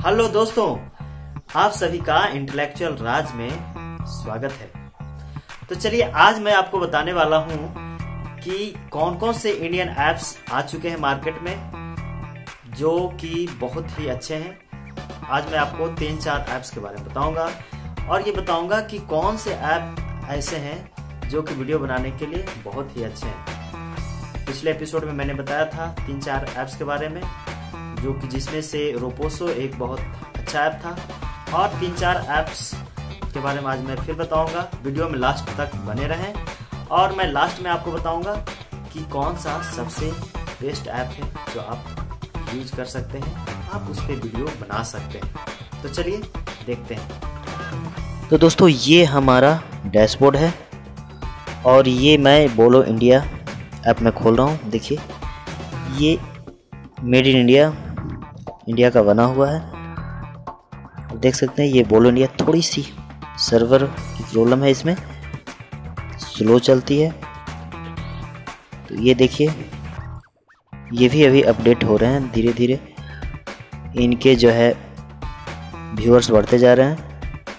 Hello दोस्तों, आप सभी का इंटेलेक्चुअल राज में स्वागत है। तो चलिए आज मैं आपको बताने वाला हूं कि कौन कौन से इंडियन एप्स आ चुके हैं मार्केट में जो कि बहुत ही अच्छे हैं। आज मैं आपको 3-4 एप्स के बारे में बताऊंगा और ये बताऊंगा कि कौन से ऐप ऐसे हैं जो कि वीडियो बनाने के लिए बहुत ही अच्छे हैं। पिछले एपिसोड में मैंने बताया था 3-4 ऐप्स के बारे में, जो कि जिसमें से रोपोसो एक बहुत अच्छा ऐप था और 3-4 ऐप्स के बारे में आज मैं फिर बताऊंगा। वीडियो में लास्ट तक बने रहें और मैं लास्ट में आपको बताऊंगा कि कौन सा सबसे बेस्ट ऐप है जो आप यूज कर सकते हैं, आप उस पर वीडियो बना सकते हैं। तो चलिए देखते हैं। तो दोस्तों ये हमारा डैशबोर्ड है और ये मैं बोलो इंडिया ऐप में खोल रहा हूँ। देखिए ये मेड इन इंडिया का बना हुआ है। देख सकते हैं ये बोलो इंडिया, थोड़ी सी सर्वर की प्रॉब्लम है, इसमें स्लो चलती है। तो ये देखिए ये भी अभी अपडेट हो रहे हैं धीरे धीरे, इनके जो है व्यूअर्स बढ़ते जा रहे हैं।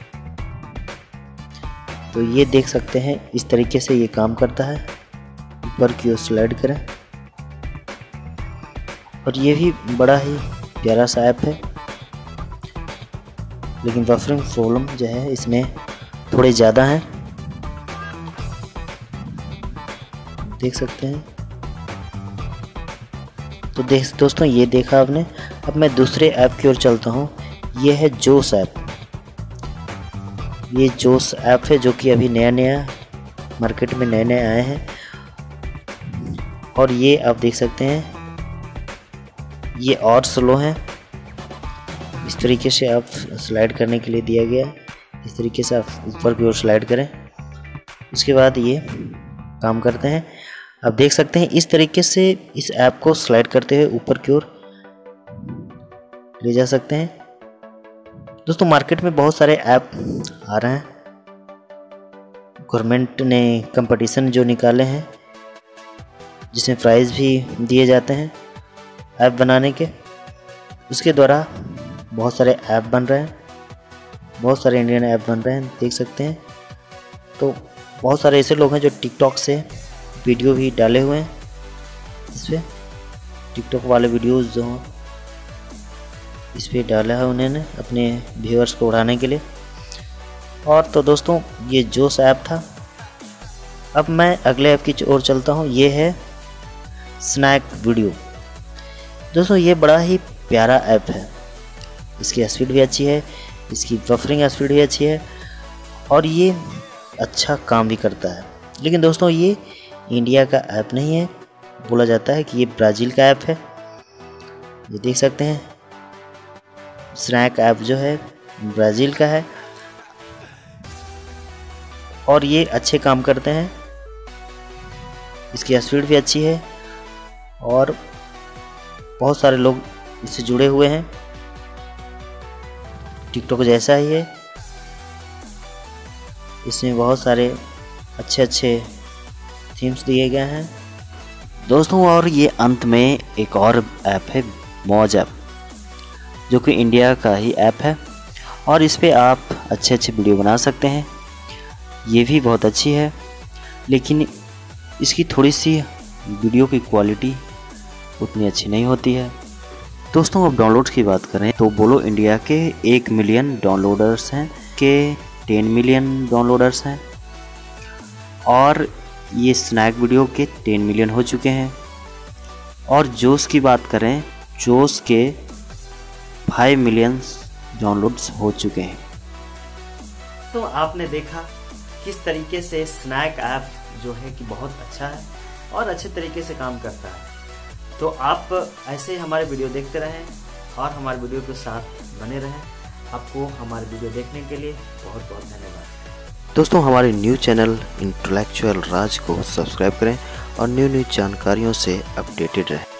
तो ये देख सकते हैं इस तरीके से ये काम करता है। ऊपर की ओर स्लाइड करें और ये भी बड़ा ही प्यारा सा ऐप है, लेकिन बफरिंग प्रॉब्लम जो है इसमें थोड़े ज़्यादा हैं, देख सकते हैं। तो दोस्तों ये देखा आपने। अब मैं दूसरे ऐप की ओर चलता हूँ। ये है जोश ऐप। ये जोश ऐप है जो कि अभी नया मार्केट में नए आए हैं और ये आप देख सकते हैं ये और स्लो है। इस तरीके से आप स्लाइड करने के लिए दिया गया है। इस तरीके से आप ऊपर की ओर स्लाइड करें, उसके बाद ये काम करते हैं। आप देख सकते हैं इस तरीके से इस ऐप को स्लाइड करते हुए ऊपर की ओर ले जा सकते हैं। दोस्तों मार्केट में बहुत सारे ऐप आ रहे हैं। गवर्नमेंट ने कंपटीशन जो निकाले हैं जिसमें प्राइज़ भी दिए जाते हैं ऐप बनाने के, उसके द्वारा बहुत सारे ऐप बन रहे हैं, बहुत सारे इंडियन ऐप बन रहे हैं, देख सकते हैं। तो बहुत सारे ऐसे लोग हैं जो टिकटॉक से वीडियो भी डाले हुए हैं। इस पर टिकटॉक वाले वीडियोस जो हैं इस पर डाला है उन्होंने अपने व्यूअर्स को बढ़ाने के लिए। और तो दोस्तों ये जोश ऐप था। अब मैं अगले ऐप की ओर चलता हूँ। ये है स्नैक वीडियो। दोस्तों ये बड़ा ही प्यारा ऐप है, इसकी स्पीड भी अच्छी है, इसकी बफरिंग स्पीड भी अच्छी है और ये अच्छा काम भी करता है। लेकिन दोस्तों ये इंडिया का ऐप नहीं है, बोला जाता है कि ये ब्राज़ील का ऐप है। ये देख सकते हैं स्नैक ऐप जो है ब्राज़ील का है और ये अच्छे काम करते हैं, इसकी स्पीड भी अच्छी है और बहुत सारे लोग इससे जुड़े हुए हैं। टिकटॉक जैसा ही है, इसमें बहुत सारे अच्छे थीम्स दिए गए हैं दोस्तों। और ये अंत में एक और ऐप है मौज ऐप, जो कि इंडिया का ही ऐप है और इस पे आप अच्छे वीडियो बना सकते हैं। ये भी बहुत अच्छी है, लेकिन इसकी थोड़ी सी वीडियो की क्वालिटी उतनी अच्छी नहीं होती है। दोस्तों अब डाउनलोड्स की बात करें तो बोलो इंडिया के 1 मिलियन डाउनलोडर्स हैं, के 10 मिलियन डाउनलोडर्स हैं और ये स्नैक वीडियो के 10 मिलियन हो चुके हैं। और जोश की बात करें, जोश के 5 मिलियन डाउनलोड्स हो चुके हैं। तो आपने देखा किस तरीके से स्नैक ऐप जो है कि बहुत अच्छा है और अच्छे तरीके से काम करता है। तो आप ऐसे हमारे वीडियो देखते रहें और हमारे वीडियो के साथ बने रहें। आपको हमारे वीडियो देखने के लिए बहुत बहुत धन्यवाद। दोस्तों हमारे न्यू चैनल इंटेलेक्चुअल राज को सब्सक्राइब करें और न्यू जानकारियों से अपडेटेड रहें।